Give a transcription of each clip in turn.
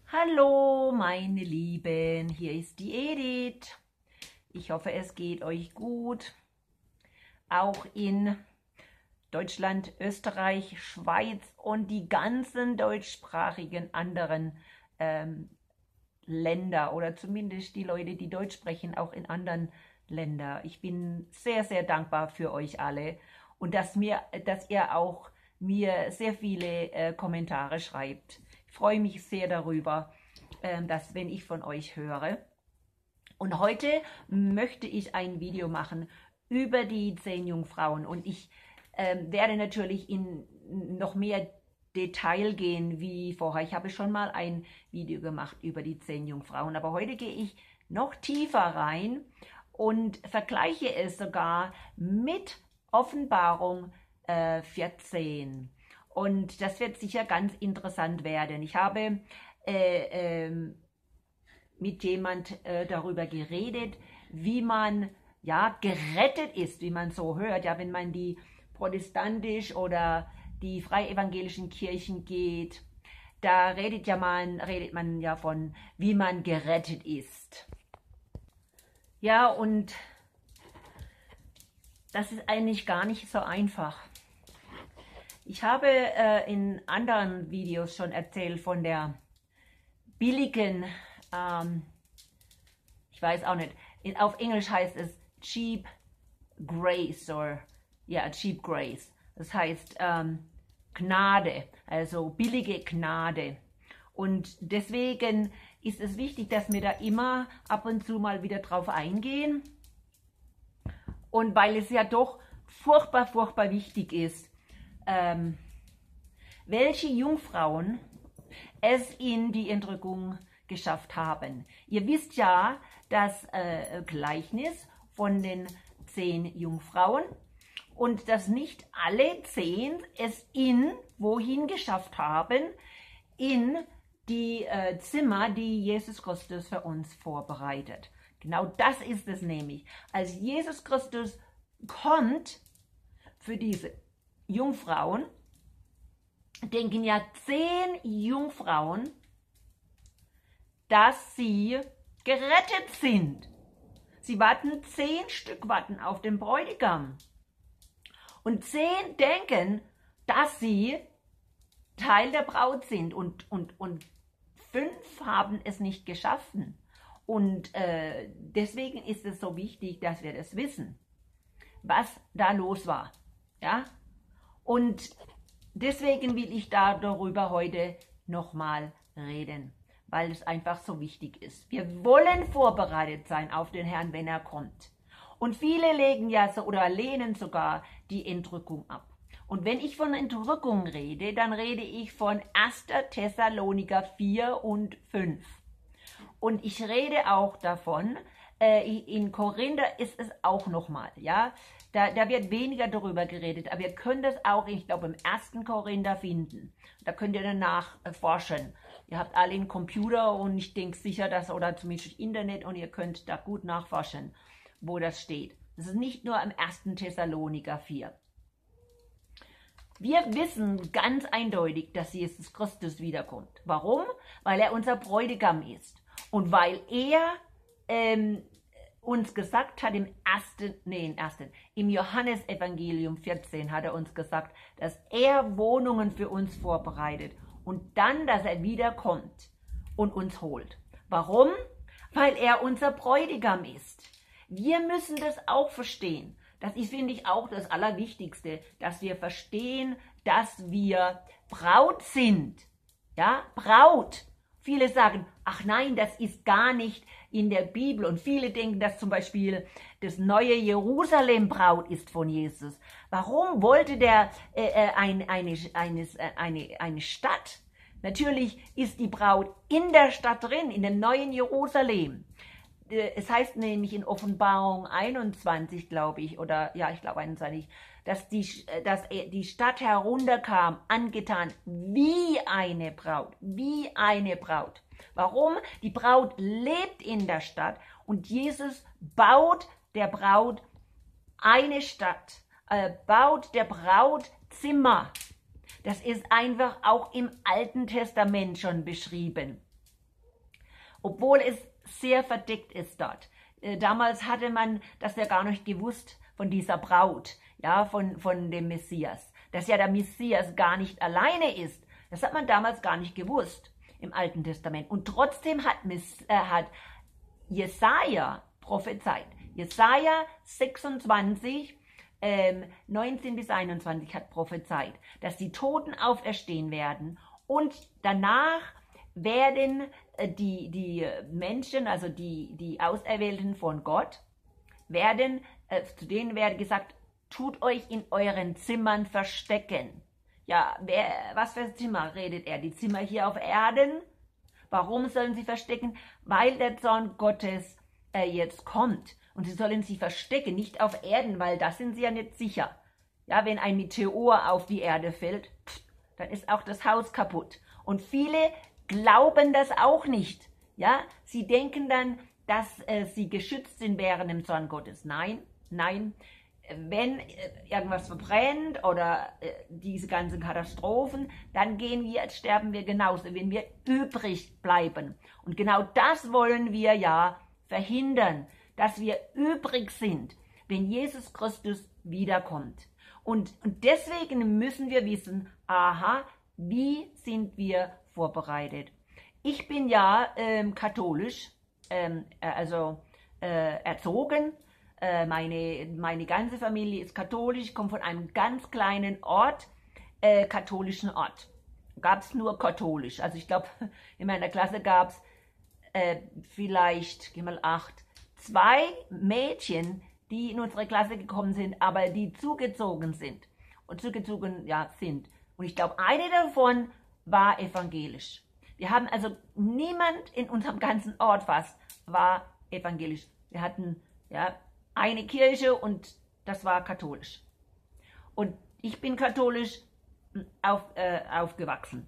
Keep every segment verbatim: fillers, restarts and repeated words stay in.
Hallo meine Lieben, hier ist die Edith. Ich hoffe, es geht euch gut. Auch in Deutschland, Österreich, Schweiz und die ganzen deutschsprachigen anderen ähm, Länder oder zumindest die Leute, die Deutsch sprechen, auch in anderen Ländern. Ich bin sehr, sehr dankbar für euch alle und dass, mir, dass ihr auch mir sehr viele äh, Kommentare schreibt. Ich freue mich sehr darüber, äh, dass wenn ich von euch höre. Und heute möchte ich ein Video machen über die zehn Jungfrauen und ich äh, werde natürlich in noch mehr Detail gehen wie vorher. Ich habe schon mal ein Video gemacht über die zehn Jungfrauen, aber heute gehe ich noch tiefer rein und vergleiche es sogar mit Offenbarung äh, vierzehn. Und das wird sicher ganz interessant werden. Ich habe äh, äh, mit jemand äh, darüber geredet, wie man ja gerettet ist, wie man so hört. Ja, wenn man die protestantisch oder die freievangelischen Kirchen geht, da redet ja man redet man ja von, wie man gerettet ist. Ja, und das ist eigentlich gar nicht so einfach. Ich habe äh, in anderen Videos schon erzählt von der billigen, ähm, ich weiß auch nicht, in, auf Englisch heißt es cheap grace oder ja, cheap grace. Das heißt ähm, Gnade, also billige Gnade. Und deswegen ist es wichtig, dass wir da immer ab und zu mal wieder drauf eingehen. Und weil es ja doch furchtbar, furchtbar wichtig ist, Ähm, welche Jungfrauen es in die Entrückung geschafft haben. Ihr wisst ja das äh, Gleichnis von den zehn Jungfrauen und dass nicht alle zehn es in wohin geschafft haben, in die äh, Zimmer, die Jesus Christus für uns vorbereitet. Genau das ist es nämlich. Als Jesus Christus kommt für diese Jungfrauen, denken ja zehn Jungfrauen, dass sie gerettet sind. Sie warten, zehn Stück warten auf den Bräutigam. Und zehn denken, dass sie Teil der Braut sind. Und, und, und fünf haben es nicht geschaffen. Und äh, deswegen ist es so wichtig, dass wir das wissen, was da los war. Ja? Und deswegen will ich da darüber heute nochmal reden, weil es einfach so wichtig ist. Wir wollen vorbereitet sein auf den Herrn, wenn er kommt. Und viele legen ja so oder lehnen sogar die Entrückung ab. Und wenn ich von Entrückung rede, dann rede ich von erster Thessaloniker vier und fünf. Und ich rede auch davon, äh, in Korinther ist es auch nochmal, ja. Da, da wird weniger darüber geredet, aber ihr könnt es auch, ich glaube, im ersten Korinther finden. Da könnt ihr danach äh, forschen. Ihr habt alle einen Computer und ich denke sicher, dass, oder zumindest Internet, und ihr könnt da gut nachforschen, wo das steht. Das ist nicht nur im ersten Thessaloniker vier. Wir wissen ganz eindeutig, dass Jesus Christus wiederkommt. Warum? Weil er unser Bräutigam ist. Und weil er ähm, uns gesagt hat im ersten, nee, im ersten, im Johannesevangelium vierzehn hat er uns gesagt, dass er Wohnungen für uns vorbereitet und dann, dass er wiederkommt und uns holt. Warum? Weil er unser Bräutigam ist. Wir müssen das auch verstehen. Das ist, finde ich, auch das Allerwichtigste, dass wir verstehen, dass wir Braut sind. Ja, Braut. Viele sagen, ach nein, das ist gar nicht in der Bibel. Und viele denken, dass zum Beispiel das neue Jerusalem Braut ist von Jesus. Warum wollte der äh, ein, eine, eine, eine, eine Stadt? Natürlich ist die Braut in der Stadt drin, in dem neuen Jerusalem. Es heißt nämlich in Offenbarung einundzwanzig, glaube ich, oder ja, ich glaube einundzwanzig, dass die, dass die Stadt herunterkam, angetan wie eine Braut, wie eine Braut. Warum? Die Braut lebt in der Stadt und Jesus baut der Braut eine Stadt, äh, baut der Braut Zimmer. Das ist einfach auch im Alten Testament schon beschrieben. obwohl es sehr verdeckt ist dort. Äh, damals hatte man das ja gar nicht gewusst von dieser Braut, ja, von, von dem Messias, dass ja der Messias gar nicht alleine ist. Das hat man damals gar nicht gewusst im Alten Testament. Und trotzdem hat, Miss, äh, hat Jesaja prophezeit. Jesaja sechsundzwanzig, ähm, neunzehn bis einundzwanzig hat prophezeit, dass die Toten auferstehen werden und danach werden äh, die, die Menschen, also die, die Auserwählten von Gott, werden, äh, zu denen wird gesagt, tut euch in euren Zimmern verstecken. Ja, wer, was für Zimmer redet er? Die Zimmer hier auf Erden? Warum sollen sie verstecken? Weil der Zorn Gottes äh, jetzt kommt. Und sie sollen sich verstecken, nicht auf Erden, weil da sind sie ja nicht sicher. Ja, wenn ein Meteor auf die Erde fällt, pff, dann ist auch das Haus kaputt. Und viele glauben das auch nicht. Ja, sie denken dann, dass äh, sie geschützt sind während dem Zorn Gottes. Nein, nein. Wenn irgendwas verbrennt oder äh, diese ganzen Katastrophen, dann gehen wir, sterben wir genauso, wenn wir übrig bleiben. Und genau das wollen wir ja verhindern, dass wir übrig sind, wenn Jesus Christus wiederkommt. Und, und deswegen müssen wir wissen, aha, wie sind wir vorbereitet? Ich bin ja ähm, katholisch, ähm, also äh, erzogen. Meine, meine ganze Familie ist katholisch, ich komme von einem ganz kleinen Ort, äh, katholischen Ort. Gab es nur katholisch. Also ich glaube, in meiner Klasse gab es äh, vielleicht, geh mal acht, zwei Mädchen, die in unsere Klasse gekommen sind, aber die zugezogen sind. Und zugezogen, ja, sind. Und ich glaube, eine davon war evangelisch. Wir haben also, niemand in unserem ganzen Ort fast war evangelisch. Wir hatten, ja, eine Kirche und das war katholisch. Und ich bin katholisch auf, äh, aufgewachsen.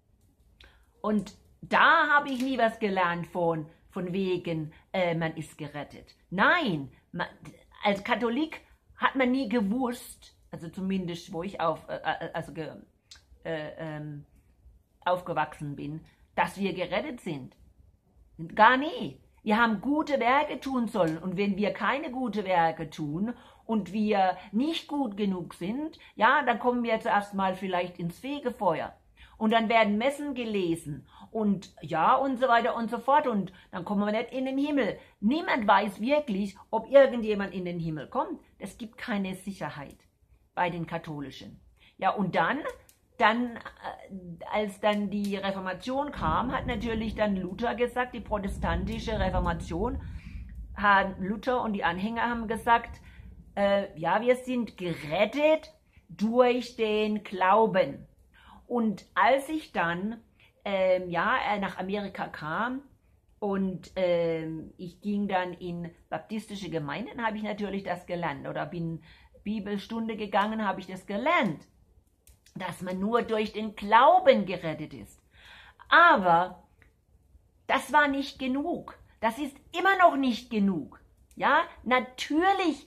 Und da habe ich nie was gelernt von, von wegen, äh, man ist gerettet. Nein, man, als Katholik hat man nie gewusst, also zumindest wo ich auf, äh, also ge, äh, ähm, aufgewachsen bin, dass wir gerettet sind. Gar nie. Wir haben gute Werke tun sollen und wenn wir keine gute Werke tun und wir nicht gut genug sind, ja, dann kommen wir zuerst mal vielleicht ins Fegefeuer und dann werden Messen gelesen und ja und so weiter und so fort und dann kommen wir nicht in den Himmel. Niemand weiß wirklich, ob irgendjemand in den Himmel kommt. Es gibt keine Sicherheit bei den Katholischen. Ja, und dann... Dann, als dann die Reformation kam, hat natürlich dann Luther gesagt, die protestantische Reformation, hat Luther und die Anhänger haben gesagt, äh, ja, wir sind gerettet durch den Glauben. Und als ich dann äh, ja, nach Amerika kam und äh, ich ging dann in baptistische Gemeinden, habe ich natürlich das gelernt. Oder bin Bibelstunde gegangen, habe ich das gelernt, dass man nur durch den Glauben gerettet ist. Aber das war nicht genug. Das ist immer noch nicht genug. Ja, natürlich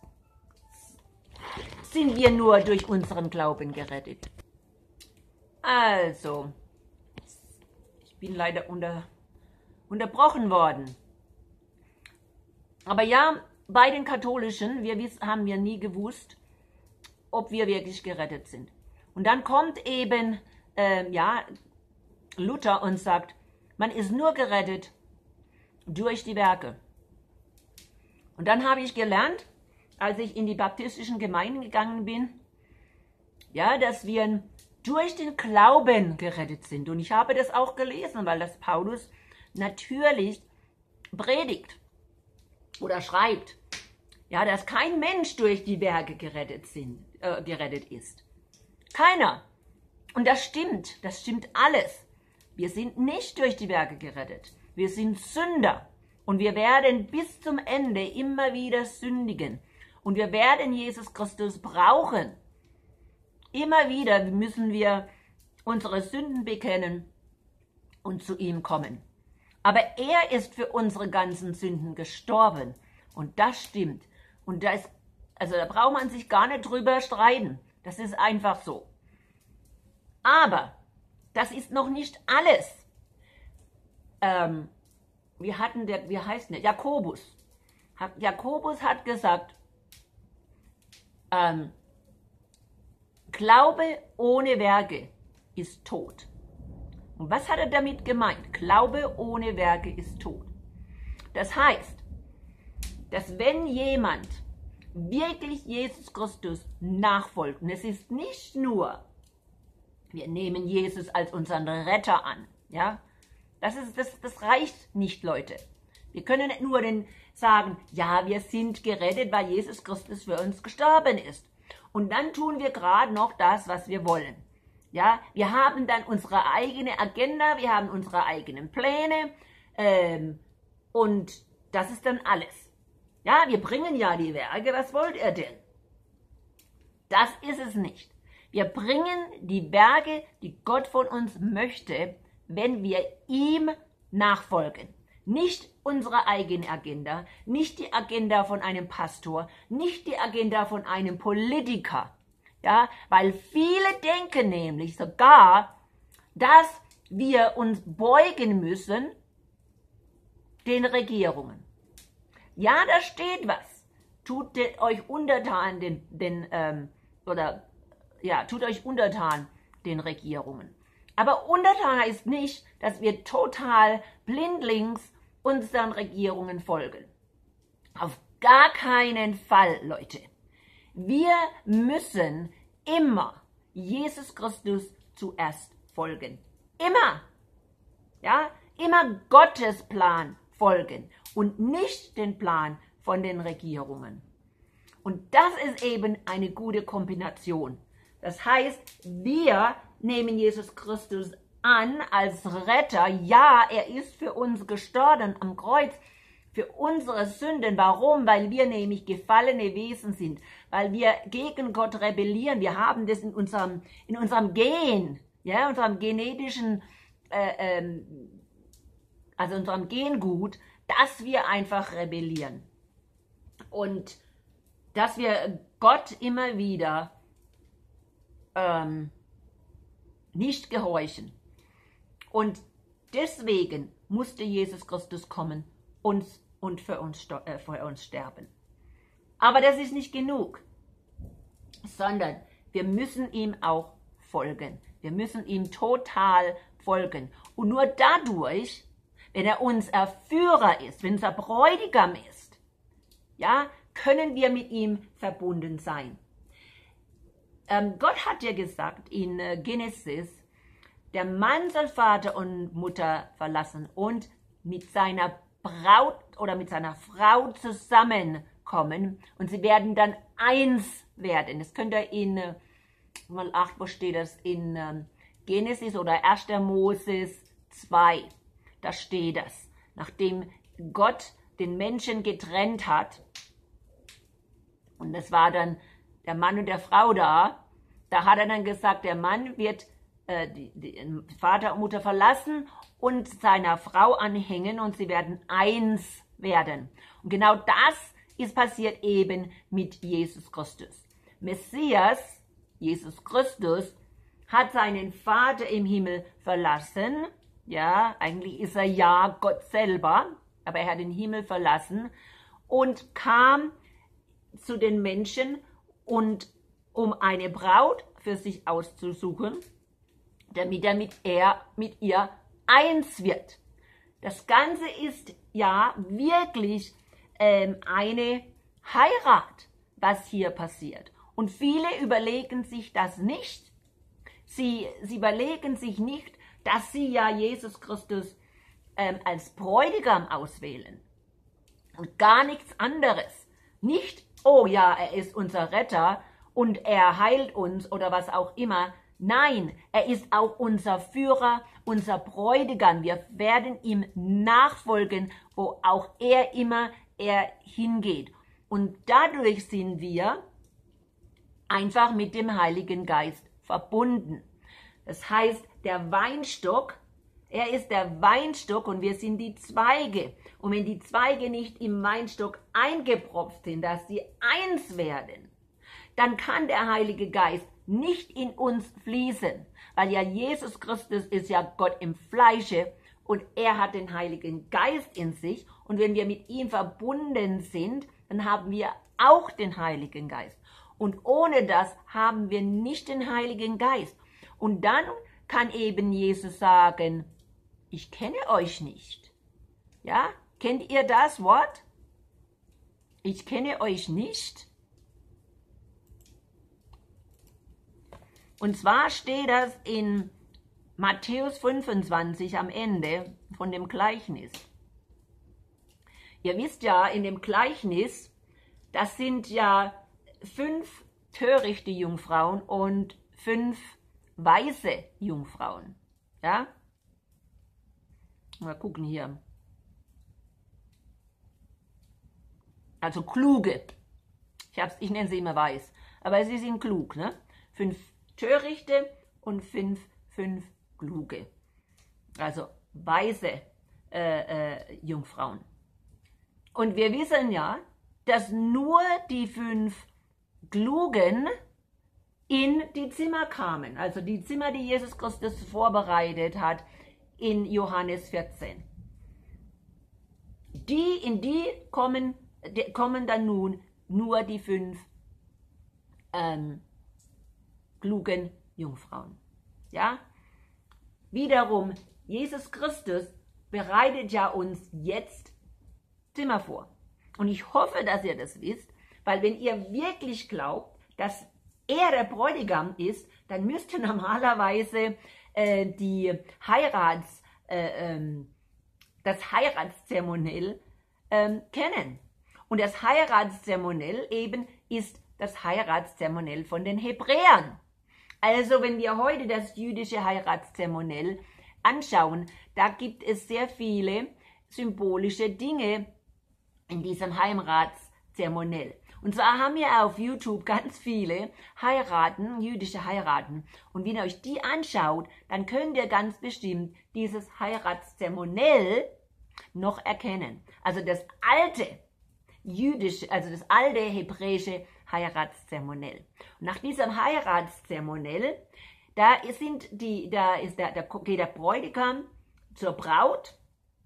sind wir nur durch unseren Glauben gerettet. Also, ich bin leider unter, unterbrochen worden. Aber ja, bei den Katholischen, wir wiss, haben wir nie gewusst, ob wir wirklich gerettet sind. Und dann kommt eben äh, ja, Luther und sagt, man ist nur gerettet durch die Werke. Und dann habe ich gelernt, als ich in die baptistischen Gemeinden gegangen bin, ja, dass wir durch den Glauben gerettet sind. Und ich habe das auch gelesen, weil das Paulus natürlich predigt oder schreibt, ja, dass kein Mensch durch die Werke gerettet, sind, äh, gerettet ist. Keiner. Und das stimmt, das stimmt alles. Wir sind nicht durch die Werke gerettet. Wir sind Sünder. Und wir werden bis zum Ende immer wieder sündigen. Und wir werden Jesus Christus brauchen. Immer wieder müssen wir unsere Sünden bekennen und zu ihm kommen. Aber er ist für unsere ganzen Sünden gestorben. Und das stimmt. Und das, also da braucht man sich gar nicht drüber streiten. Das ist einfach so. Aber das ist noch nicht alles. Ähm, wie hatten der, wie heißt der, Jakobus. Jakobus hat gesagt, ähm, Glaube ohne Werke ist tot. Und was hat er damit gemeint? Glaube ohne Werke ist tot. Das heißt, dass wenn jemand wirklich Jesus Christus nachfolgt, und es ist nicht nur, wir nehmen Jesus als unseren Retter an, ja, das, ist, das, das reicht nicht, Leute. Wir können nicht nur den sagen, ja, wir sind gerettet, weil Jesus Christus für uns gestorben ist. Und dann tun wir gerade noch das, was wir wollen. Ja, wir haben dann unsere eigene Agenda, wir haben unsere eigenen Pläne ähm, und das ist dann alles. Ja, wir bringen ja die Werke, was wollt ihr denn? Das ist es nicht. Wir bringen die Werke, die Gott von uns möchte, wenn wir ihm nachfolgen. Nicht unsere eigene Agenda, nicht die Agenda von einem Pastor, nicht die Agenda von einem Politiker. Ja, weil viele denken nämlich sogar, dass wir uns beugen müssen den Regierungen. Ja, da steht was. Tut den, euch untertan den, den ähm, oder ja, tut euch untertan den Regierungen. Aber untertan heißt nicht, dass wir total blindlings unseren Regierungen folgen. Auf gar keinen Fall, Leute. Wir müssen immer Jesus Christus zuerst folgen. Immer. Ja, immer Gottes Plan folgen und nicht den Plan von den Regierungen. Und das ist eben eine gute Kombination. Das heißt, wir nehmen Jesus Christus an als Retter. Ja, er ist für uns gestorben am Kreuz, für unsere Sünden. Warum? Weil wir nämlich gefallene Wesen sind, weil wir gegen Gott rebellieren. Wir haben das in unserem, in unserem Gen, ja, unserem genetischen, äh, ähm, also unserem Gengut, dass wir einfach rebellieren. Und dass wir Gott immer wieder ähm, nicht gehorchen. Und deswegen musste Jesus Christus kommen und, und für, uns, äh, für uns sterben. Aber das ist nicht genug, sondern wir müssen ihm auch folgen. Wir müssen ihm total folgen. Und nur dadurch, wenn er unser Führer ist, wenn unser Bräutigam ist, ja, können wir mit ihm verbunden sein. Ähm, Gott hat ja gesagt in äh, Genesis, der Mann soll Vater und Mutter verlassen und mit seiner Braut oder mit seiner Frau zusammenkommen und sie werden dann eins werden. Das könnt ihr in, äh, mal acht, wo steht das, in äh, Genesis oder erster Moses zwei, da steht das. Nachdem Gott den Menschen getrennt hat, und das war dann der Mann und der Frau da, da hat er dann gesagt, der Mann wird äh, die, die Vater und Mutter verlassen und seiner Frau anhängen und sie werden eins werden. Und genau das ist passiert eben mit Jesus Christus. Messias, Jesus Christus, hat seinen Vater im Himmel verlassen. Ja, eigentlich ist er ja Gott selber, aber er hat den Himmel verlassen und kam zu den Menschen, und um eine Braut für sich auszusuchen, damit er mit, er mit ihr eins wird. Das Ganze ist ja wirklich ähm, eine Heirat, was hier passiert. Und viele überlegen sich das nicht. Sie, sie überlegen sich nicht, dass sie ja Jesus Christus ähm, als Bräutigam auswählen. Und gar nichts anderes. Nicht, oh ja, er ist unser Retter und er heilt uns oder was auch immer. Nein, er ist auch unser Führer, unser Bräutigam. Wir werden ihm nachfolgen, wo auch er immer er hingeht. Und dadurch sind wir einfach mit dem Heiligen Geist verbunden. Das heißt, der Weinstock, er ist der Weinstock und wir sind die Zweige. Und wenn die Zweige nicht im Weinstock eingepropft sind, dass sie eins werden, dann kann der Heilige Geist nicht in uns fließen, weil ja Jesus Christus ist ja Gott im Fleische und er hat den Heiligen Geist in sich. Und wenn wir mit ihm verbunden sind, dann haben wir auch den Heiligen Geist. Und ohne das haben wir nicht den Heiligen Geist. Und dann kann eben Jesus sagen, ich kenne euch nicht. Ja, kennt ihr das Wort? Ich kenne euch nicht. Und zwar steht das in Matthäus fünfundzwanzig am Ende von dem Gleichnis. Ihr wisst ja, in dem Gleichnis, das sind ja fünf törichte Jungfrauen und fünf weise Jungfrauen. Ja? Mal gucken hier. Also kluge. Ich, hab's, ich nenne sie immer weiß. Aber sie sind klug. Ne? Fünf törichte und fünf, fünf kluge. Also weise äh, äh, Jungfrauen. Und wir wissen ja, dass nur die fünf Klugen in die Zimmer kamen. Also die Zimmer, die Jesus Christus vorbereitet hat in Johannes vierzehn. Die, in die kommen, die, kommen dann nun nur die fünf ähm, klugen Jungfrauen. Ja? Wiederum, Jesus Christus bereitet ja uns jetzt Zimmer vor. Und ich hoffe, dass ihr das wisst, weil wenn ihr wirklich glaubt, dass er der Bräutigam ist, dann müsst ihr normalerweise äh, die Heirats, äh, ähm, das Heiratszeremoniell ähm, kennen. Und das Heiratszeremoniell eben ist das Heiratszeremoniell von den Hebräern. Also wenn wir heute das jüdische Heiratszeremoniell anschauen, da gibt es sehr viele symbolische Dinge in diesem Heiratszeremoniell. Und zwar haben wir auf YouTube ganz viele Heiraten, jüdische Heiraten. Und wenn ihr euch die anschaut, dann könnt ihr ganz bestimmt dieses Heiratszeremoniell noch erkennen. Also das alte jüdische, also das alte hebräische Heiratszeremoniell. Und nach diesem Heiratszeremoniell, da sind die, da ist der, da geht der Bräutigam zur Braut,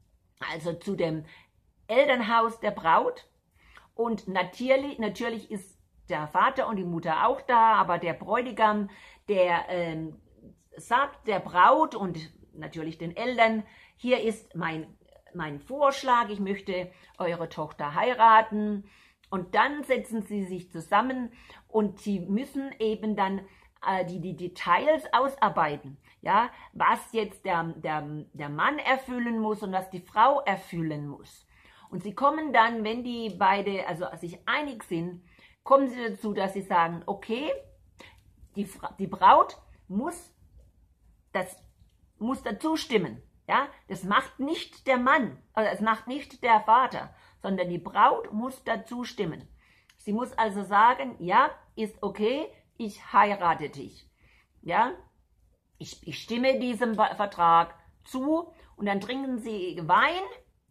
also zu dem Elternhaus der Braut. Und natürlich, natürlich ist der Vater und die Mutter auch da, aber der Bräutigam, der ähm, sagt der Braut und natürlich den Eltern, hier ist mein, mein Vorschlag, ich möchte eure Tochter heiraten. Und dann setzen sie sich zusammen und sie müssen eben dann äh, die, die Details ausarbeiten, ja, was jetzt der, der, der Mann erfüllen muss und was die Frau erfüllen muss. Und sie kommen dann, wenn die beide also sich einig sind, kommen sie dazu, dass sie sagen, okay, die, die Braut muss, das, muss dazu stimmen. Ja? Das macht nicht der Mann, also es macht nicht der Vater, sondern die Braut muss dazu stimmen. Sie muss also sagen, ja, ist okay, ich heirate dich. Ja? Ich, ich stimme diesem Vertrag zu und dann trinken sie Wein,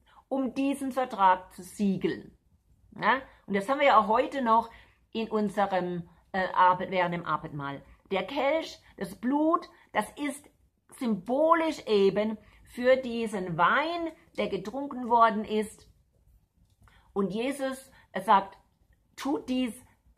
um diesen Vertrag zu siegeln. Ja? Und das haben wir ja auch heute noch in unserem äh, Abend, während dem Abendmahl. Der Kelch, das Blut, das ist symbolisch eben für diesen Wein, der getrunken worden ist. Und Jesus sagt, tut dies,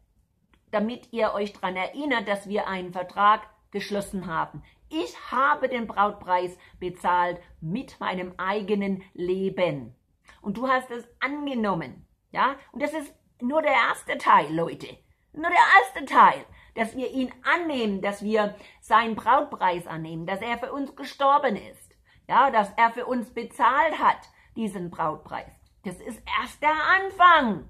damit ihr euch daran erinnert, dass wir einen Vertrag geschlossen haben. Ich habe den Brautpreis bezahlt mit meinem eigenen Leben. Und du hast es angenommen. Ja? Und das ist nur der erste Teil, Leute. Nur der erste Teil, dass wir ihn annehmen, dass wir seinen Brautpreis annehmen, dass er für uns gestorben ist. Ja, dass er für uns bezahlt hat, diesen Brautpreis. Das ist erst der Anfang.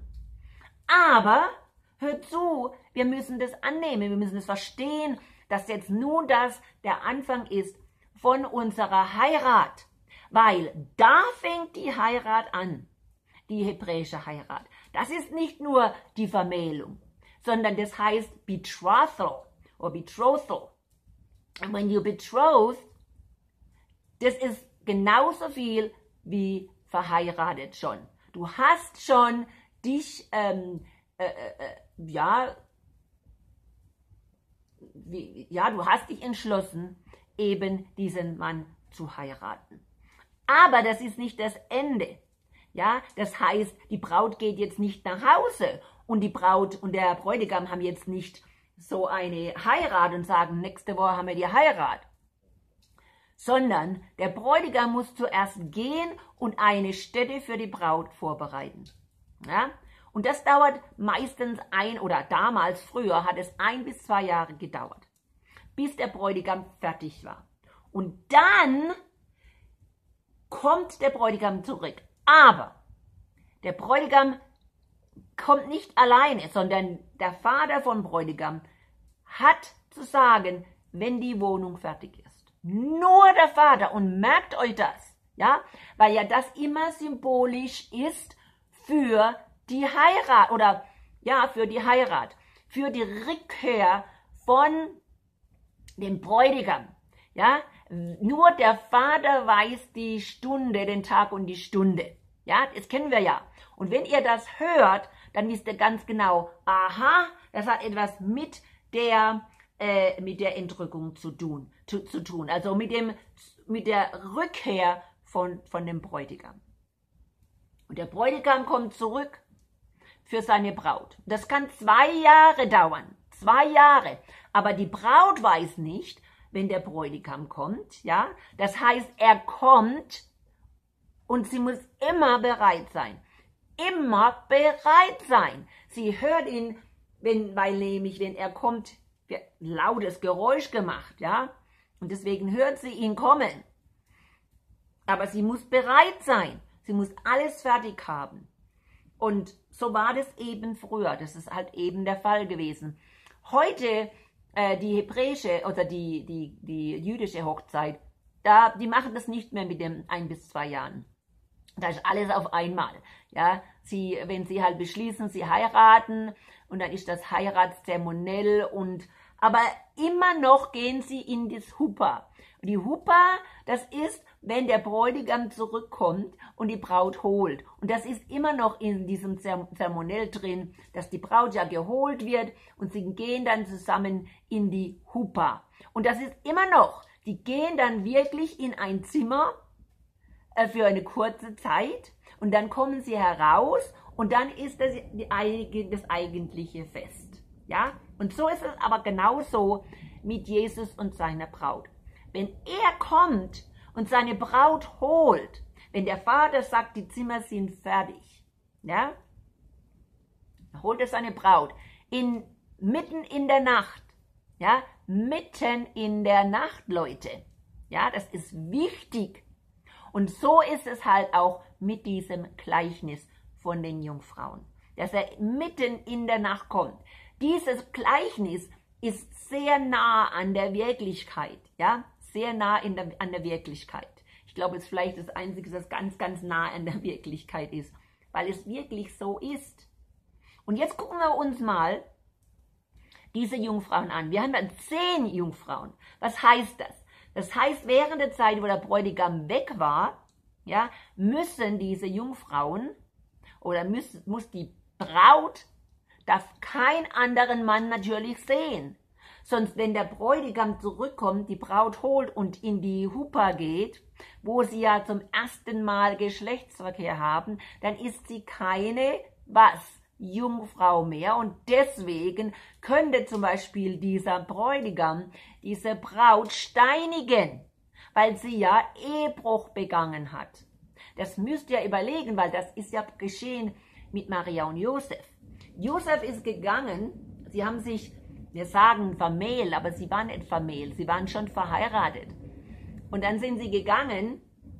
Aber, hört zu, wir müssen das annehmen, wir müssen es verstehen, dass jetzt nun das der Anfang ist von unserer Heirat. Weil da fängt die Heirat an, die hebräische Heirat. Das ist nicht nur die Vermählung, sondern das heißt Betrothal oder Betrothal. And when you betroth, das ist genauso viel wie verheiratet schon. Du hast schon dich, ähm, äh, äh, ja, wie, ja, du hast dich entschlossen, eben diesen Mann zu heiraten. Aber das ist nicht das Ende. Ja, das heißt, die Braut geht jetzt nicht nach Hause und die Braut und der Bräutigam haben jetzt nicht so eine Heirat und sagen, nächste Woche haben wir die Heirat. Sondern der Bräutigam muss zuerst gehen und eine Stätte für die Braut vorbereiten. Ja? Und das dauert meistens ein, oder damals, früher, hat es ein bis zwei Jahre gedauert, bis der Bräutigam fertig war. Und dann kommt der Bräutigam zurück. Aber der Bräutigam kommt nicht alleine, sondern der Vater von Bräutigam hat zu sagen, wenn die Wohnung fertig ist. Nur der Vater. Und merkt euch das, ja, weil ja das immer symbolisch ist für die Heirat oder ja, für die Heirat, für die Rückkehr von dem Bräutigam. Ja, nur der Vater weiß die Stunde, den Tag und die Stunde. Ja, das kennen wir ja. Und wenn ihr das hört, dann wisst ihr ganz genau, aha, das hat etwas mit der, äh, mit der Entrückung zu tun, zu, zu tun. Also mit, dem, mit der Rückkehr von, von dem Bräutigam. Und der Bräutigam kommt zurück für seine Braut. Das kann zwei Jahre dauern. Zwei Jahre. Aber die Braut weiß nicht, wenn der Bräutigam kommt. Ja? Das heißt, er kommt und sie muss immer bereit sein. Immer bereit sein. Sie hört ihn, wenn, weil nämlich, wenn er kommt, wird lautes Geräusch gemacht, ja. Und deswegen hört sie ihn kommen. Aber sie muss bereit sein. Sie muss alles fertig haben. Und so war das eben früher. Das ist halt eben der Fall gewesen. Heute, äh, die hebräische oder die, die, die jüdische Hochzeit, da, die machen das nicht mehr mit dem ein bis zwei Jahren. Da ist alles auf einmal. Ja, sie, wenn sie halt beschließen, sie heiraten und dann ist das Heiratszeremoniell und aber immer noch gehen sie in das Hupa. Und die Hupa, das ist, wenn der Bräutigam zurückkommt und die Braut holt. Und das ist immer noch in diesem Zeremoniell drin, dass die Braut ja geholt wird und sie gehen dann zusammen in die Hupa. Und das ist immer noch, die gehen dann wirklich in ein Zimmer für eine kurze Zeit und dann kommen sie heraus und dann ist das die, das eigentliche Fest. Ja? Und so ist es aber genauso mit Jesus und seiner Braut. Wenn er kommt und seine Braut holt, wenn der Vater sagt, die Zimmer sind fertig, ja, dann holt er seine Braut in, mitten in der Nacht, ja, mitten in der Nacht, Leute. Ja, das ist wichtig. Und so ist es halt auch mit diesem Gleichnis von den Jungfrauen, dass er mitten in der Nacht kommt. Dieses Gleichnis ist sehr nah an der Wirklichkeit, ja, sehr nah in der, an der Wirklichkeit. Ich glaube, es ist vielleicht das Einzige, das ganz, ganz nah an der Wirklichkeit ist, weil es wirklich so ist. Und jetzt gucken wir uns mal diese Jungfrauen an. Wir haben dann zehn Jungfrauen. Was heißt das? Das heißt, während der Zeit, wo der Bräutigam weg war, ja, müssen diese Jungfrauen oder muss, muss die Braut, darf keinen anderen Mann natürlich sehen. Sonst, wenn der Bräutigam zurückkommt, die Braut holt und in die Hupa geht, wo sie ja zum ersten Mal Geschlechtsverkehr haben, dann ist sie keine, was? Jungfrau mehr. Und deswegen könnte zum Beispiel dieser Bräutigam diese Braut steinigen, weil sie ja Ehebruch begangen hat. Das müsst ihr überlegen, weil das ist ja geschehen mit Maria und Josef. Josef ist gegangen, sie haben sich, wir sagen vermählt, aber sie waren nicht vermählt, sie waren schon verheiratet. Und dann sind sie gegangen,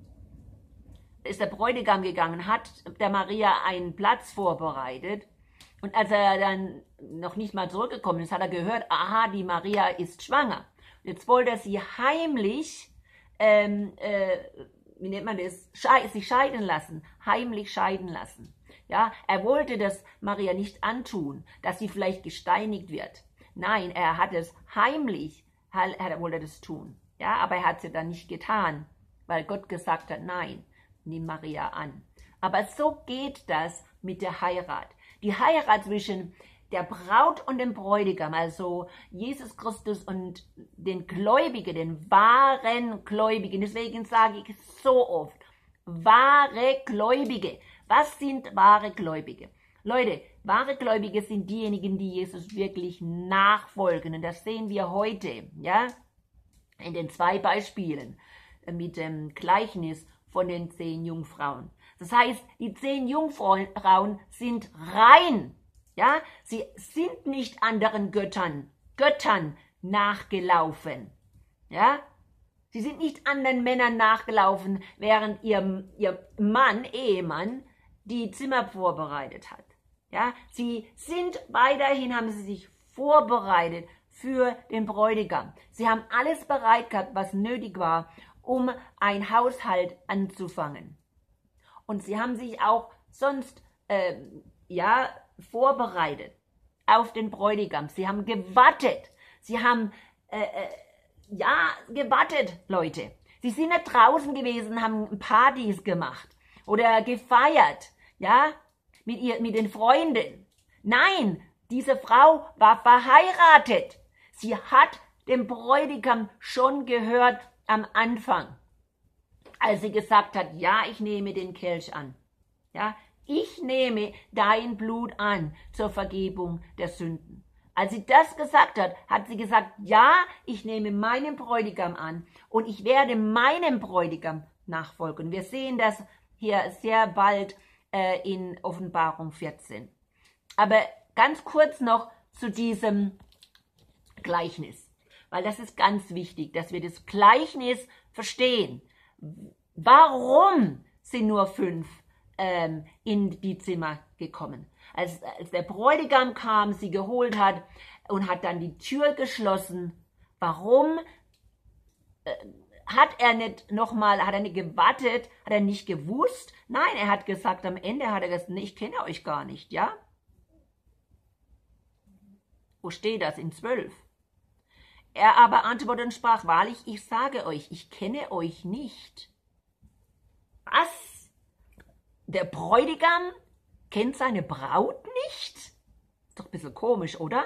ist der Bräutigam gegangen, hat der Maria einen Platz vorbereitet. Und als er dann noch nicht mal zurückgekommen ist, hat er gehört, aha, die Maria ist schwanger. Und jetzt wollte er sie heimlich, ähm, äh, wie nennt man das, Schei sich scheiden lassen, heimlich scheiden lassen. Ja, er wollte das Maria nicht antun, dass sie vielleicht gesteinigt wird. Nein, er hat es heimlich, er wollte das tun. Ja, aber er hat es ja dann nicht getan, weil Gott gesagt hat, nein, nimm Maria an. Aber so geht das mit der Heirat. Die Heirat zwischen der Braut und dem Bräutigam, also Jesus Christus und den Gläubigen, den wahren Gläubigen. Deswegen sage ich so oft, wahre Gläubige. Was sind wahre Gläubige? Leute, wahre Gläubige sind diejenigen, die Jesus wirklich nachfolgen. Und das sehen wir heute, ja, in den zwei Beispielen mit dem Gleichnis von den zehn Jungfrauen. Das heißt, die zehn Jungfrauen sind rein, ja, sie sind nicht anderen Göttern, Göttern nachgelaufen, ja. Sie sind nicht anderen Männern nachgelaufen, während ihr, ihr Mann, Ehemann, die Zimmer vorbereitet hat. Ja, sie sind weiterhin, haben sie sich vorbereitet für den Bräutigam. Sie haben alles bereit gehabt, was nötig war, um ein Haushalt anzufangen. Und sie haben sich auch sonst, äh, ja, vorbereitet auf den Bräutigam. Sie haben gewartet. Sie haben, äh, äh, ja, gewartet, Leute. Sie sind nicht draußen gewesen, haben Partys gemacht oder gefeiert, ja, mit, ihr, mit den Freunden. Nein, diese Frau war verheiratet. Sie hat dem Bräutigam schon gehört am Anfang, als sie gesagt hat, ja, ich nehme den Kelch an. Ja, ich nehme dein Blut an zur Vergebung der Sünden. Als sie das gesagt hat, hat sie gesagt, ja, ich nehme meinen Bräutigam an und ich werde meinem Bräutigam nachfolgen. Wir sehen das hier sehr bald äh, in Offenbarung vierzehn. Aber ganz kurz noch zu diesem Gleichnis, weil das ist ganz wichtig, dass wir das Gleichnis verstehen. Warum sind nur fünf ähm, in die Zimmer gekommen? Als, als der Bräutigam kam, sie geholt hat und hat dann die Tür geschlossen. Warum äh, hat er nicht nochmal, hat er nicht gewartet, hat er nicht gewusst? Nein, er hat gesagt, am Ende hat er gesagt, nee, ich kenne euch gar nicht, ja? Wo steht das? In zwölf. Er aber antwortete und sprach, wahrlich, ich sage euch, ich kenne euch nicht. Was? Der Bräutigam kennt seine Braut nicht? Ist doch ein bisschen komisch, oder?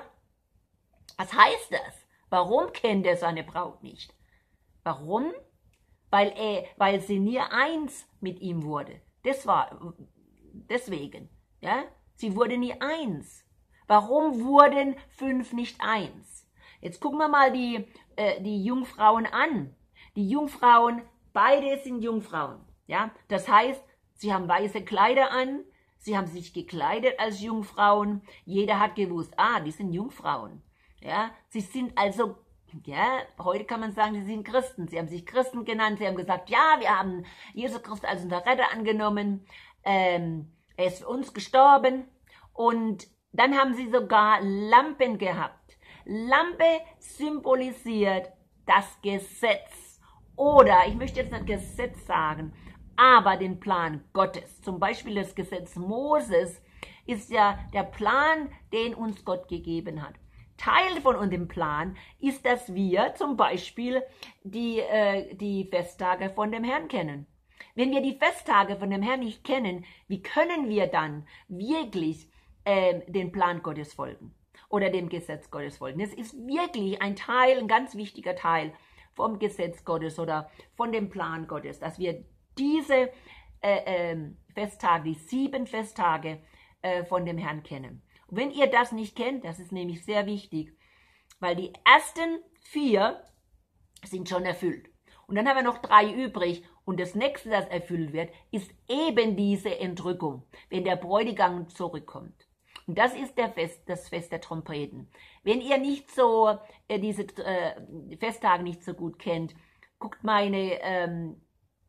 Was heißt das? Warum kennt er seine Braut nicht? Warum? Weil, er, weil sie nie eins mit ihm wurde. Das war deswegen. Ja? Sie wurde nie eins. Warum wurden fünf nicht eins? Jetzt gucken wir mal die, äh, die Jungfrauen an. Die Jungfrauen, beide sind Jungfrauen. Ja? Das heißt, sie haben weiße Kleider an, sie haben sich gekleidet als Jungfrauen. Jeder hat gewusst, ah, die sind Jungfrauen. Ja? Sie sind also, ja, heute kann man sagen, sie sind Christen. Sie haben sich Christen genannt, sie haben gesagt, ja, wir haben Jesus Christus als unser Retter angenommen. Ähm, er ist für uns gestorben. Und dann haben sie sogar Lampen gehabt. Lampe symbolisiert das Gesetz. Oder, ich möchte jetzt nicht Gesetz sagen, aber den Plan Gottes. Zum Beispiel das Gesetz Moses ist ja der Plan, den uns Gott gegeben hat. Teil von unserem Plan ist, dass wir zum Beispiel die, äh, die Festtage von dem Herrn kennen. Wenn wir die Festtage von dem Herrn nicht kennen, wie können wir dann wirklich äh, den Plan Gottes folgen oder dem Gesetz Gottes folgen? Das ist wirklich ein Teil, ein ganz wichtiger Teil vom Gesetz Gottes oder von dem Plan Gottes, dass wir diese äh, äh, Festtage, die sieben Festtage äh, von dem Herrn kennen. Und wenn ihr das nicht kennt, das ist nämlich sehr wichtig, weil die ersten vier sind schon erfüllt. Und dann haben wir noch drei übrig und das nächste, das erfüllt wird, ist eben diese Entrückung, wenn der Bräutigam zurückkommt. Und das ist der Fest, das Fest der Trompeten. Wenn ihr nicht so äh, diese äh, Festtage nicht so gut kennt, guckt meine ähm,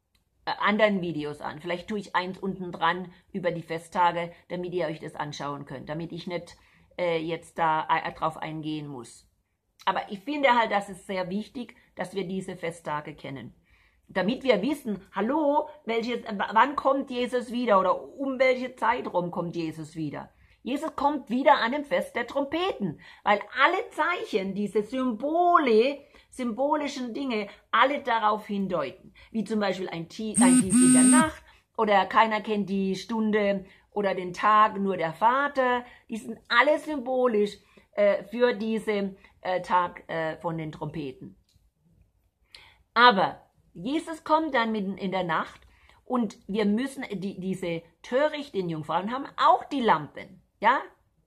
anderen Videos an. Vielleicht tue ich eins unten dran über die Festtage, damit ihr euch das anschauen könnt, damit ich nicht äh, jetzt da äh, drauf eingehen muss. Aber ich finde halt, das ist sehr wichtig, dass wir diese Festtage kennen. Damit wir wissen, hallo, welche, wann kommt Jesus wieder oder um welche Zeit rum kommt Jesus wieder. Jesus kommt wieder an dem Fest der Trompeten, weil alle Zeichen, diese Symbole, symbolischen Dinge, alle darauf hindeuten. Wie zum Beispiel ein Tief, ein Tief in der Nacht oder keiner kennt die Stunde oder den Tag, nur der Vater. Die sind alle symbolisch äh, für diesen äh, Tag äh, von den Trompeten. Aber Jesus kommt dann mitten in der Nacht Und wir müssen, die, diese törichten Jungfrauen haben auch die Lampen, ja.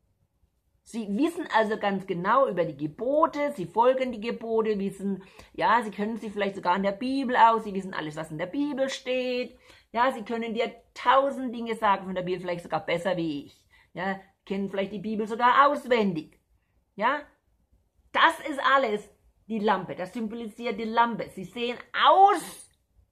Sie wissen also ganz genau über die Gebote, sie folgen die Gebote, wissen, ja, sie können sie vielleicht sogar in der Bibel aus, sie wissen alles, was in der Bibel steht, ja, sie können dir tausend Dinge sagen von der Bibel, vielleicht sogar besser wie ich, ja, kennen vielleicht die Bibel sogar auswendig, ja. Das ist alles die Lampe, das symbolisiert die Lampe. Sie sehen aus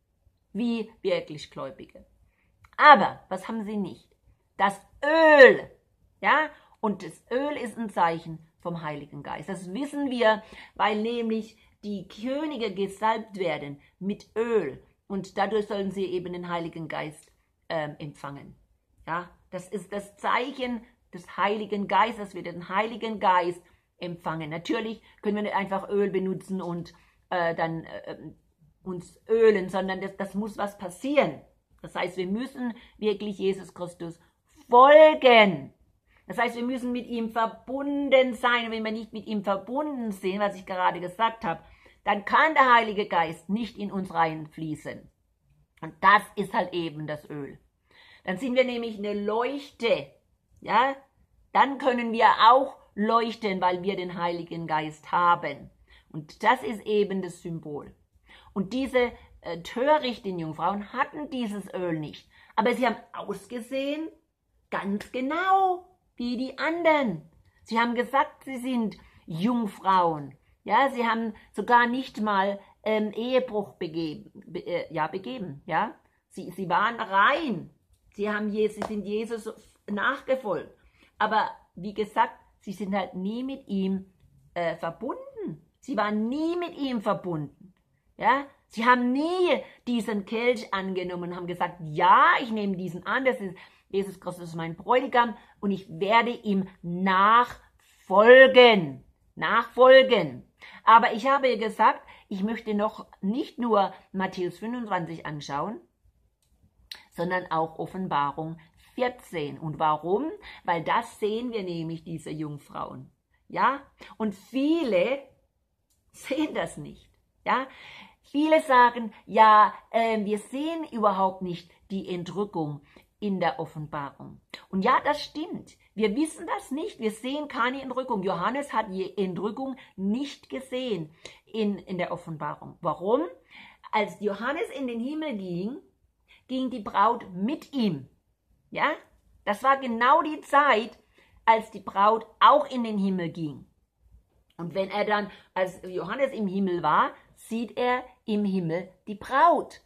wie wirklich Gläubige. Aber, was haben sie nicht? Das Öl, ja, und das Öl ist ein Zeichen vom Heiligen Geist. Das wissen wir, weil nämlich die Könige gesalbt werden mit Öl und dadurch sollen sie eben den Heiligen Geist ähm, empfangen. Ja, das ist das Zeichen des Heiligen Geistes, dass wir den Heiligen Geist empfangen. Natürlich können wir nicht einfach Öl benutzen und äh, dann äh, uns ölen, sondern das, das muss was passieren. Das heißt, wir müssen wirklich Jesus Christus folgen. Das heißt, wir müssen mit ihm verbunden sein. Und wenn wir nicht mit ihm verbunden sind, was ich gerade gesagt habe, dann kann der Heilige Geist nicht in uns reinfließen. Und das ist halt eben das Öl. Dann sind wir nämlich eine Leuchte. Ja? Dann können wir auch leuchten, weil wir den Heiligen Geist haben. Und das ist eben das Symbol. Und diese äh, törichten Jungfrauen hatten dieses Öl nicht. Aber sie haben ausgesehen ganz genau wie die anderen. Sie haben gesagt, sie sind Jungfrauen. Ja, sie haben sogar nicht mal ähm, Ehebruch begeben, be, äh, ja, begeben. Ja, sie, sie waren rein. Sie, haben Je sie sind Jesus nachgefolgt. Aber wie gesagt, sie sind halt nie mit ihm äh, verbunden. Sie waren nie mit ihm verbunden. Ja, sie haben nie diesen Kelch angenommen und haben gesagt, ja, ich nehme diesen an, das ist Jesus Christus ist mein Bräutigam und ich werde ihm nachfolgen. Nachfolgen. Aber ich habe gesagt, ich möchte noch nicht nur Matthäus fünfundzwanzig anschauen, sondern auch Offenbarung vierzehn. Und warum? Weil das sehen wir nämlich, diese Jungfrauen. Ja? Und viele sehen das nicht. Ja? Viele sagen, ja, äh, wir sehen überhaupt nicht die Entrückung in der Offenbarung. Und ja, das stimmt. Wir wissen das nicht. Wir sehen keine Entrückung. Johannes hat die Entrückung nicht gesehen in, in der Offenbarung. Warum? Als Johannes in den Himmel ging, ging die Braut mit ihm. Ja? Das war genau die Zeit, als die Braut auch in den Himmel ging. Und wenn er dann, als Johannes im Himmel war, sieht er im Himmel die Braut.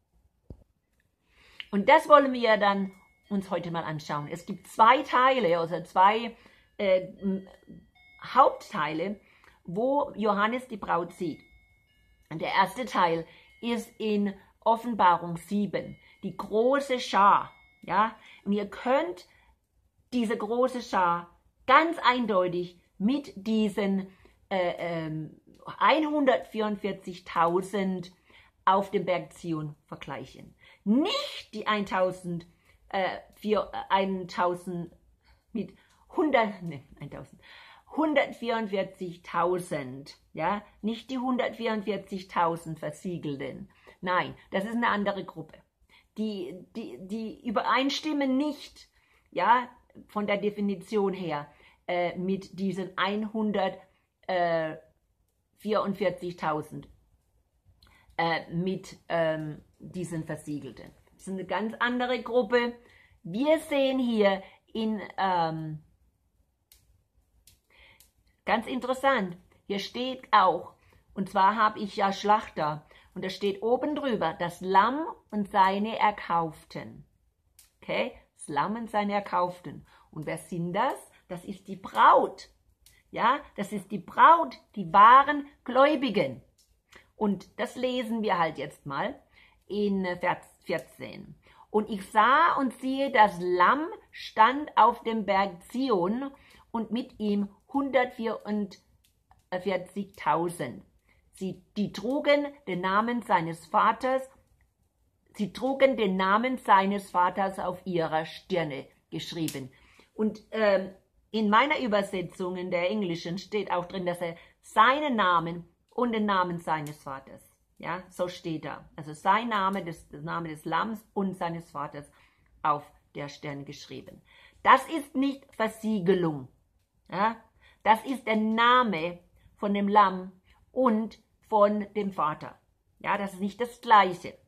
Und das wollen wir dann uns heute mal anschauen. Es gibt zwei Teile, also zwei äh, Hauptteile, wo Johannes die Braut sieht. Und der erste Teil ist in Offenbarung sieben, die große Schar. Ja? Und ihr könnt diese große Schar ganz eindeutig mit diesen äh, ähm, hundertvierundvierzigtausend auf dem Berg Zion vergleichen. Nicht die tausend, äh, tausend mit hundert, ne, tausend, hundertvierundvierzigtausend, ja, nicht die hundertvierundvierzigtausend Versiegelten. Nein, das ist eine andere Gruppe. Die, die, die übereinstimmen nicht, ja, von der Definition her, äh, mit diesen hundertvierundvierzigtausend, äh, mit ähm, diesen Versiegelten. Das ist eine ganz andere Gruppe. Wir sehen hier in, ähm, ganz interessant, hier steht auch, und zwar habe ich ja Schlachter, und da steht oben drüber, das Lamm und seine Erkauften. Okay, das Lamm und seine Erkauften. Und wer sind das? Das ist die Braut. Ja, das ist die Braut, die wahren Gläubigen. Und das lesen wir halt jetzt mal in Vers vierzehn. Und ich sah und siehe, das Lamm stand auf dem Berg Zion und mit ihm hundertvierundvierzigtausend. Sie, die trugen den Namen seines Vaters, sie trugen den Namen seines Vaters auf ihrer Stirne geschrieben. Und ähm, in meiner Übersetzung, in der englischen, steht auch drin, dass er seinen Namen und den Namen seines Vaters Ja, so steht da. Also sein Name, das, der Name des Lamms und seines Vaters auf der Stirn geschrieben. Das ist nicht Versiegelung. Ja, das ist der Name von dem Lamm und von dem Vater. Ja, das ist nicht das Gleiche.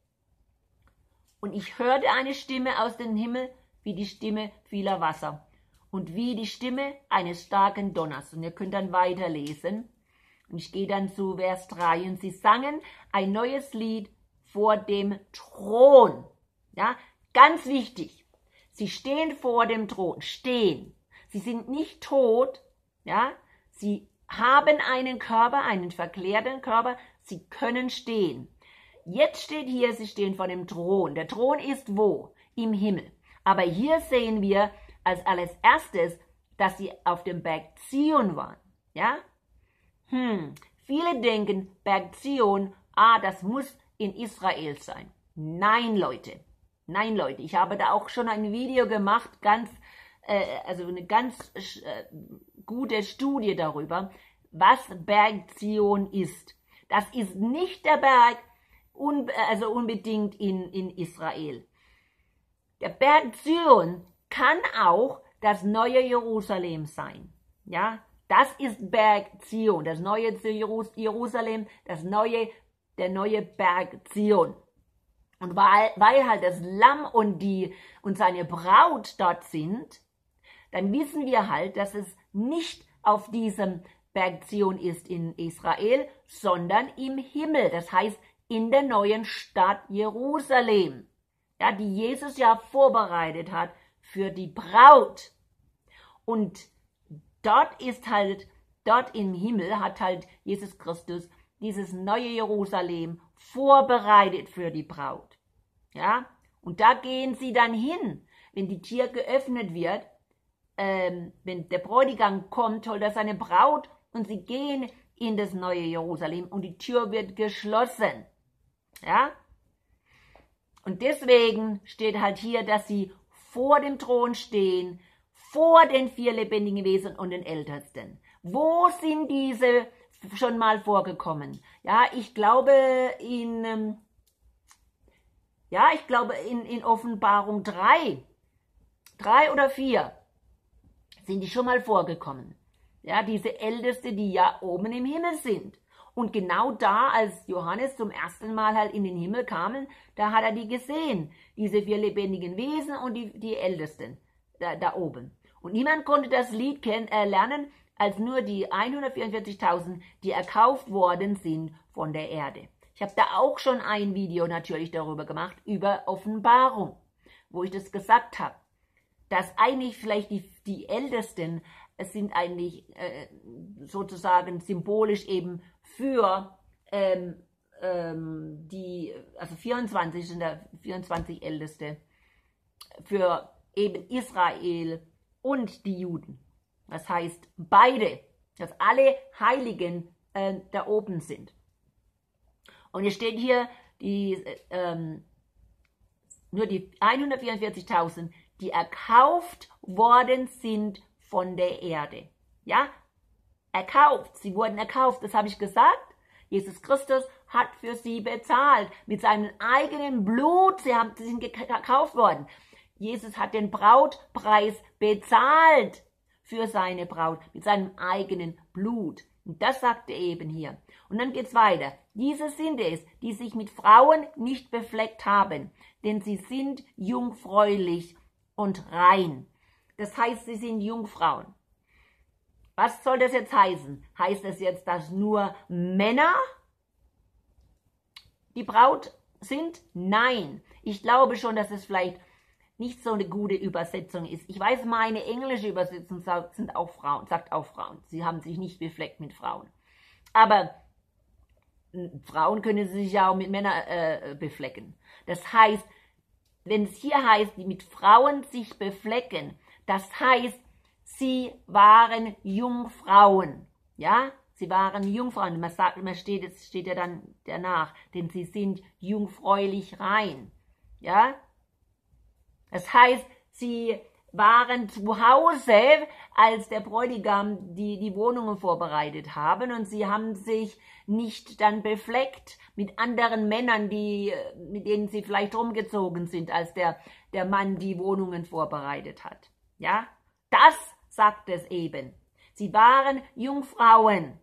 Und ich hörte eine Stimme aus dem Himmel, wie die Stimme vieler Wasser und wie die Stimme eines starken Donners. Und ihr könnt dann weiterlesen. Und ich gehe dann zu Vers drei. Und sie sangen ein neues Lied vor dem Thron. Ja, ganz wichtig. Sie stehen vor dem Thron. Stehen. Sie sind nicht tot. Ja, sie haben einen Körper, einen verklärten Körper. Sie können stehen. Jetzt steht hier, sie stehen vor dem Thron. Der Thron ist wo? Im Himmel. Aber hier sehen wir als alles erstes, dass sie auf dem Berg Zion waren. Ja? Hm. Viele denken, Berg Zion, ah, das muss in Israel sein. Nein, Leute. Nein, Leute. Ich habe da auch schon ein Video gemacht, ganz, äh, also eine ganz äh, gute Studie darüber, was Berg Zion ist. Das ist nicht der Berg, un, also unbedingt in, in Israel. Der Berg Zion kann auch das neue Jerusalem sein. Ja, das ist Berg Zion, das neue Jerusalem, das neue, der neue Berg Zion. Und weil, weil halt das Lamm und, die, und seine Braut dort sind, dann wissen wir halt, dass es nicht auf diesem Berg Zion ist in Israel, sondern im Himmel. Das heißt, in der neuen Stadt Jerusalem, ja, die Jesus ja vorbereitet hat für die Braut. Und dort ist halt, dort im Himmel hat halt Jesus Christus dieses neue Jerusalem vorbereitet für die Braut. Ja, und da gehen sie dann hin, wenn die Tür geöffnet wird, ähm, wenn der Bräutigam kommt, holt er seine Braut und sie gehen in das neue Jerusalem und die Tür wird geschlossen. Ja, und deswegen steht halt hier, dass sie vor dem Thron stehen, vor den vier lebendigen Wesen und den Ältesten. Wo sind diese schon mal vorgekommen? Ja, ich glaube in, ja, ich glaube in, in Offenbarung drei, drei oder vier sind die schon mal vorgekommen. Ja, diese Älteste, die ja oben im Himmel sind. Und genau da, als Johannes zum ersten Mal halt in den Himmel kam, da hat er die gesehen, diese vier lebendigen Wesen und die, die Ältesten da, da oben. Und niemand konnte das Lied kennen, äh, lernen, als nur die hundertvierundvierzigtausend, die erkauft worden sind von der Erde. Ich habe da auch schon ein Video natürlich darüber gemacht, über Offenbarung, wo ich das gesagt habe, dass eigentlich vielleicht die, die Ältesten, es sind eigentlich äh, sozusagen symbolisch eben für ähm, ähm, die, also vierundzwanzig sind da vierundzwanzig Älteste, für eben Israel und die Juden. Das heißt beide, dass alle Heiligen äh, da oben sind. Und es steht hier, die, ähm, nur die hundertvierundvierzigtausend, die erkauft worden sind von der Erde. Ja, erkauft, sie wurden erkauft, das habe ich gesagt. Jesus Christus hat für sie bezahlt, mit seinem eigenen Blut, sie, haben, sie sind gekauft worden. Jesus hat den Brautpreis bezahlt für seine Braut, mit seinem eigenen Blut. Und das sagt er eben hier. Und dann geht's weiter. Diese sind es, die sich mit Frauen nicht befleckt haben, denn sie sind jungfräulich und rein. Das heißt, sie sind Jungfrauen. Was soll das jetzt heißen? Heißt das jetzt, dass nur Männer die Braut sind? Nein. Ich glaube schon, dass es vielleicht nicht so eine gute Übersetzung ist. Ich weiß, meine englische Übersetzung sind auch Frauen, sagt auch Frauen. Sie haben sich nicht befleckt mit Frauen. Aber Frauen können sich ja auch mit Männern äh, beflecken. Das heißt, wenn es hier heißt, die mit Frauen sich beflecken, das heißt, sie waren Jungfrauen. Ja, sie waren Jungfrauen. Man sagt, man steht, es steht ja dann danach, denn sie sind jungfräulich rein. Ja, das heißt, sie waren zu Hause, als der Bräutigam die, die Wohnungen vorbereitet haben, und sie haben sich nicht dann befleckt mit anderen Männern, die, mit denen sie vielleicht rumgezogen sind, als der, der Mann die Wohnungen vorbereitet hat. Ja, das sagt es eben. Sie waren Jungfrauen.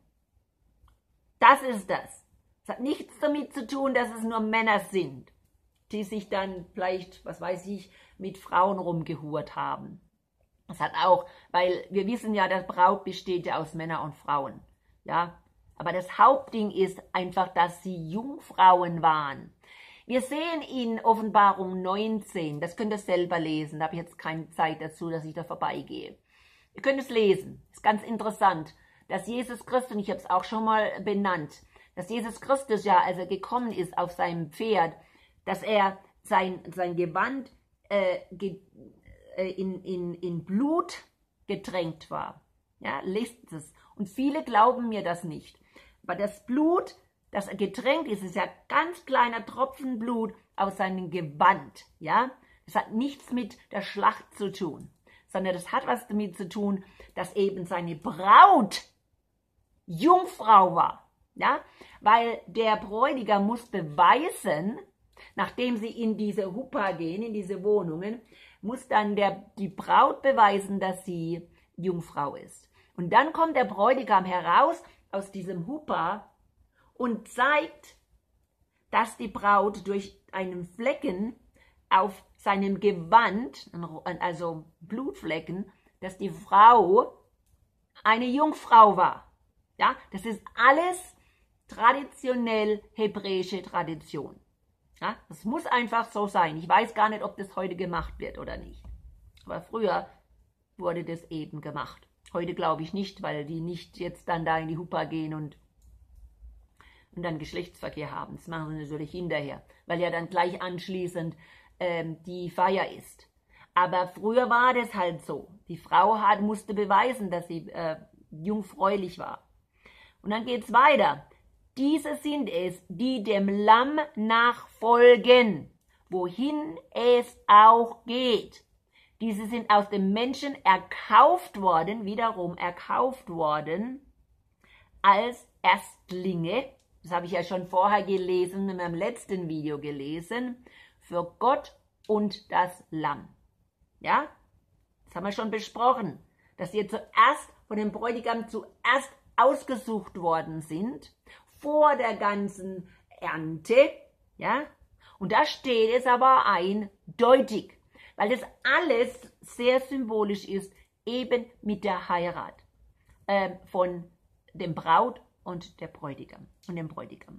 Das ist das. Es hat nichts damit zu tun, dass es nur Männer sind, die sich dann vielleicht, was weiß ich, mit Frauen rumgehurt haben. Das hat auch, weil wir wissen ja, das Braut besteht ja aus Männern und Frauen. Ja, aber das Hauptding ist einfach, dass sie Jungfrauen waren. Wir sehen in Offenbarung neunzehn, das könnt ihr selber lesen, da habe ich jetzt keine Zeit dazu, dass ich da vorbeigehe. Ihr könnt es lesen, ist ganz interessant, dass Jesus Christus, und ich habe es auch schon mal benannt, dass Jesus Christus ja, als er gekommen ist auf seinem Pferd, dass er sein, sein Gewand äh, ge, äh, in, in, in Blut getränkt war. Ja, lest es. Und viele glauben mir das nicht. Aber das Blut, das getränkt ist, ist ja ganz kleiner Tropfen Blut aus seinem Gewand. Ja, das hat nichts mit der Schlacht zu tun, sondern das hat was damit zu tun, dass eben seine Braut Jungfrau war. Ja, weil der Bräutigam muss beweisen, nachdem sie in diese Hupa gehen, in diese Wohnungen, muss dann der, die Braut beweisen, dass sie Jungfrau ist. Und dann kommt der Bräutigam heraus aus diesem Hupa und zeigt, dass die Braut durch einen Flecken auf seinem Gewand, also Blutflecken, dass die Frau eine Jungfrau war. Ja, das ist alles traditionell hebräische Tradition. Ja, das muss einfach so sein. Ich weiß gar nicht, ob das heute gemacht wird oder nicht. Aber früher wurde das eben gemacht. Heute glaube ich nicht, weil die nicht jetzt dann da in die Hupa gehen und, und dann Geschlechtsverkehr haben. Das machen sie natürlich hinterher, weil ja dann gleich anschließend ähm, die Feier ist. Aber früher war das halt so. Die Frau hat, musste beweisen, dass sie äh, jungfräulich war. Und dann geht es weiter. Diese sind es, die dem Lamm nachfolgen, wohin es auch geht. Diese sind aus dem Menschen erkauft worden, wiederum erkauft worden, als Erstlinge. Das habe ich ja schon vorher gelesen, in meinem letzten Video gelesen, für Gott und das Lamm. Ja, das haben wir schon besprochen, dass sie zuerst von dem Bräutigam zuerst ausgesucht worden sind, vor der ganzen Ernte, ja, und da steht es aber eindeutig, weil das alles sehr symbolisch ist, eben mit der Heirat äh, von dem Braut und der Bräutigam und dem Bräutigam.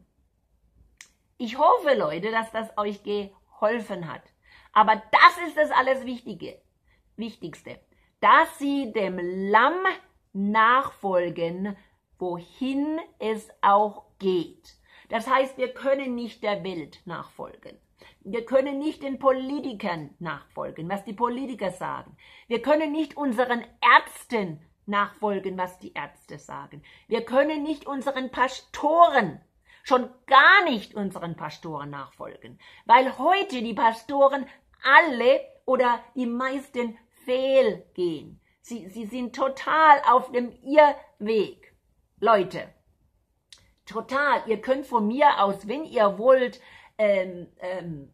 Ich hoffe, Leute, dass das euch geholfen hat. Aber das ist das alles Wichtige, Wichtigste, dass sie dem Lamm nachfolgen, wohin es auch geht. Das heißt, wir können nicht der Welt nachfolgen. Wir können nicht den Politikern nachfolgen, was die Politiker sagen. Wir können nicht unseren Ärzten nachfolgen, was die Ärzte sagen. Wir können nicht unseren Pastoren, schon gar nicht unseren Pastoren nachfolgen, weil heute die Pastoren alle oder die meisten fehlgehen. Sie, sie sind total auf dem Irrweg. Leute, total, ihr könnt von mir aus, wenn ihr wollt, ähm, ähm,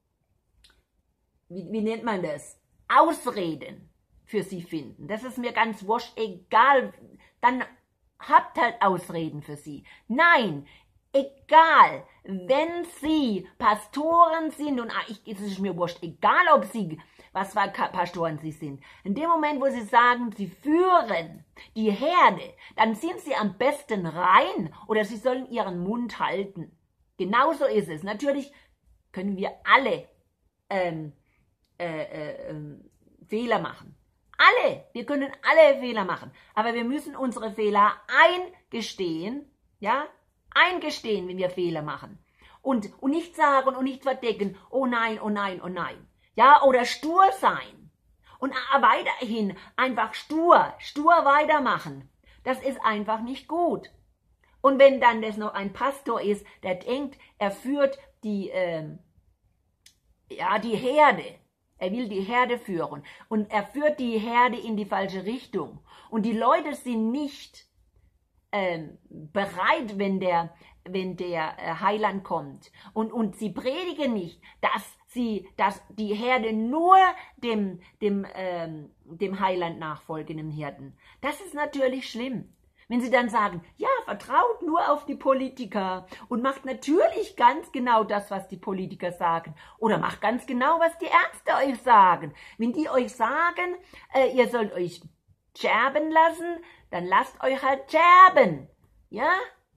wie, wie nennt man das, Ausreden für sie finden. Das ist mir ganz wurscht, egal, dann habt halt Ausreden für sie. Nein, egal, wenn sie Pastoren sind, und ach, ich, es ist mir wurscht, egal ob sie, was für Pastoren sie sind, in dem Moment, wo sie sagen, sie führen die Herde, dann sind sie am besten rein oder sie sollen ihren Mund halten. Genauso ist es. Natürlich können wir alle ähm, äh, äh, Fehler machen. Alle, wir können alle Fehler machen, aber wir müssen unsere Fehler eingestehen, ja, eingestehen, wenn wir Fehler machen. Und, und nicht sagen und nicht verdecken, oh nein, oh nein, oh nein. Ja, oder stur sein. Und weiterhin einfach stur, stur weitermachen. Das ist einfach nicht gut. Und wenn dann das noch ein Pastor ist, der denkt, er führt die, ähm, ja, die Herde. Er will die Herde führen und er führt die Herde in die falsche Richtung. Und die Leute sind nicht ähm, bereit, wenn der, wenn der äh, Heiland kommt. Und, und sie predigen nicht, dass, sie, dass die Herde nur dem, dem, ähm, dem Heiland nachfolgen, dem Hirten. Das ist natürlich schlimm. Wenn sie dann sagen, ja, vertraut nur auf die Politiker und macht natürlich ganz genau das, was die Politiker sagen. Oder macht ganz genau, was die Ärzte euch sagen. Wenn die euch sagen, äh, ihr sollt euch scherben lassen, dann lasst euch halt scherben. Ja?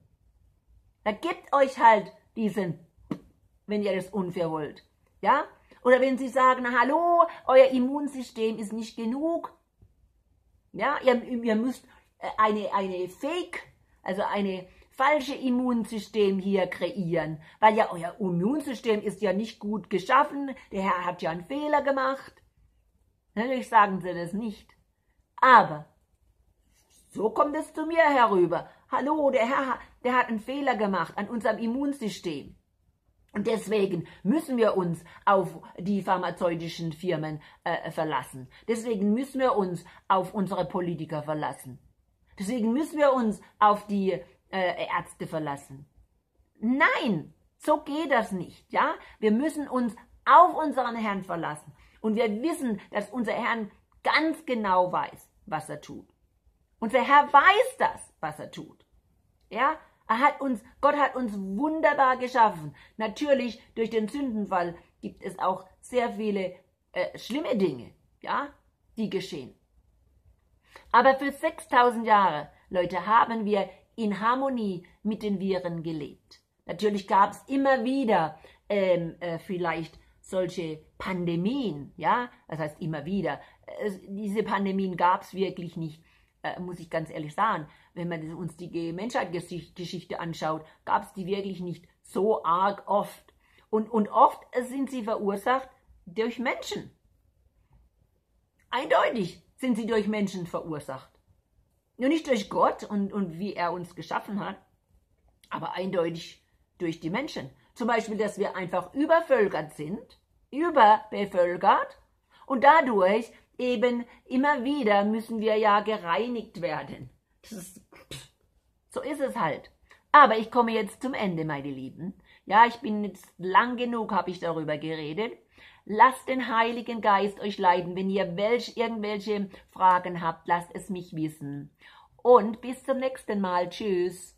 Da gebt euch halt diesen, wenn ihr das unfair wollt. Ja? Oder wenn sie sagen, na, hallo, euer Immunsystem ist nicht genug. Ja, ihr, ihr müsst eine, eine Fake, also eine falsche Immunsystem hier kreieren, weil ja euer Immunsystem ist ja nicht gut geschaffen, der Herr hat ja einen Fehler gemacht. Natürlich sagen sie das nicht, aber so kommt es zu mir herüber. Hallo, der Herr, der hat einen Fehler gemacht an unserem Immunsystem. Und deswegen müssen wir uns auf die pharmazeutischen Firmen äh, verlassen. Deswegen müssen wir uns auf unsere Politiker verlassen. Deswegen müssen wir uns auf die äh, Ärzte verlassen. Nein, so geht das nicht. Ja? Wir müssen uns auf unseren Herrn verlassen. Und wir wissen, dass unser Herr ganz genau weiß, was er tut. Unser Herr weiß das, was er tut. Ja? Er hat uns, Gott hat uns wunderbar geschaffen. Natürlich, durch den Sündenfall gibt es auch sehr viele äh, schlimme Dinge, ja, die geschehen. Aber für sechstausend Jahre, Leute, haben wir in Harmonie mit den Viren gelebt. Natürlich gab es immer wieder ähm, äh, vielleicht solche Pandemien, ja, das heißt immer wieder. Äh, diese Pandemien gab es wirklich nicht, äh, muss ich ganz ehrlich sagen. Wenn man uns die Menschheitsgeschichte anschaut, gab es die wirklich nicht so arg oft. Und, und oft sind sie verursacht durch Menschen. Eindeutig sind sie durch Menschen verursacht. Nur nicht durch Gott und, und wie er uns geschaffen hat, aber eindeutig durch die Menschen. Zum Beispiel, dass wir einfach übervölkert sind, überbevölkert und dadurch eben immer wieder müssen wir ja gereinigt werden. Das ist, so ist es halt. Aber ich komme jetzt zum Ende, meine Lieben. Ja, ich bin jetzt lang genug, habe ich darüber geredet. Lasst den Heiligen Geist euch leiten. Wenn ihr welch, irgendwelche Fragen habt, lasst es mich wissen. Und bis zum nächsten Mal. Tschüss.